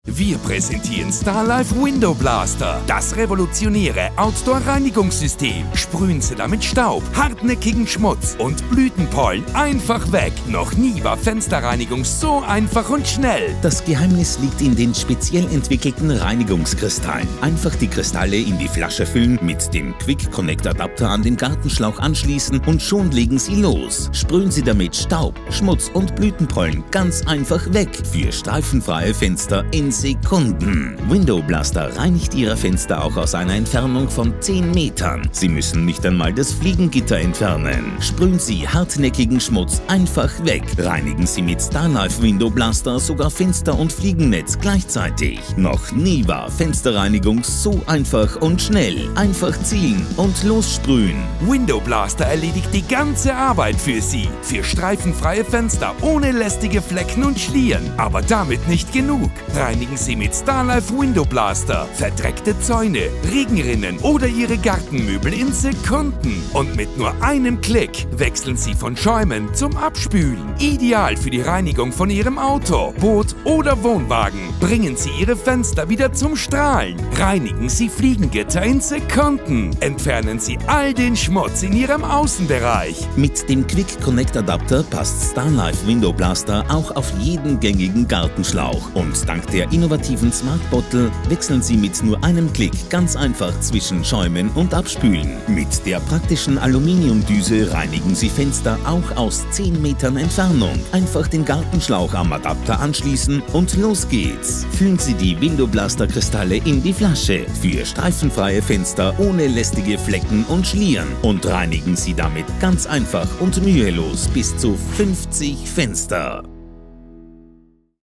Wir präsentieren Starlife Window Blaster, das revolutionäre Outdoor-Reinigungssystem. Sprühen Sie damit Staub, hartnäckigen Schmutz und Blütenpollen einfach weg. Noch nie war Fensterreinigung so einfach und schnell. Das Geheimnis liegt in den speziell entwickelten Reinigungskristallen. Einfach die Kristalle in die Flasche füllen, mit dem Quick Connect Adapter an den Gartenschlauch anschließen und schon legen Sie los. Sprühen Sie damit Staub, Schmutz und Blütenpollen ganz einfach weg. Für streifenfreie Fenster in Sekunden. Window Blaster reinigt Ihre Fenster auch aus einer Entfernung von 10 Metern. Sie müssen nicht einmal das Fliegengitter entfernen. Sprühen Sie hartnäckigen Schmutz einfach weg. Reinigen Sie mit Starlife Window Blaster sogar Fenster und Fliegennetz gleichzeitig. Noch nie war Fensterreinigung so einfach und schnell. Einfach ziehen und lossprühen. Window Blaster erledigt die ganze Arbeit für Sie. Für streifenfreie Fenster ohne lästige Flecken und Schlieren. Aber damit nicht genug. Reinigen Sie mit Starlife Window Blaster verdreckte Zäune, Regenrinnen oder Ihre Gartenmöbel in Sekunden. Und mit nur einem Klick wechseln Sie von Schäumen zum Abspülen. Ideal für die Reinigung von Ihrem Auto, Boot oder Wohnwagen. Bringen Sie Ihre Fenster wieder zum Strahlen. Reinigen Sie Fliegengitter in Sekunden. Entfernen Sie all den Schmutz in Ihrem Außenbereich. Mit dem Quick Connect Adapter passt Starlife Window Blaster auch auf jeden gängigen Gartenschlauch. Und dank der innovativen Smart Bottle wechseln Sie mit nur einem Klick ganz einfach zwischen Schäumen und Abspülen. Mit der praktischen Aluminiumdüse reinigen Sie Fenster auch aus 10 Metern Entfernung. Einfach den Gartenschlauch am Adapter anschließen und los geht's. Füllen Sie die Window Blaster Kristalle in die Flasche für streifenfreie Fenster ohne lästige Flecken und Schlieren und reinigen Sie damit ganz einfach und mühelos bis zu 50 Fenster.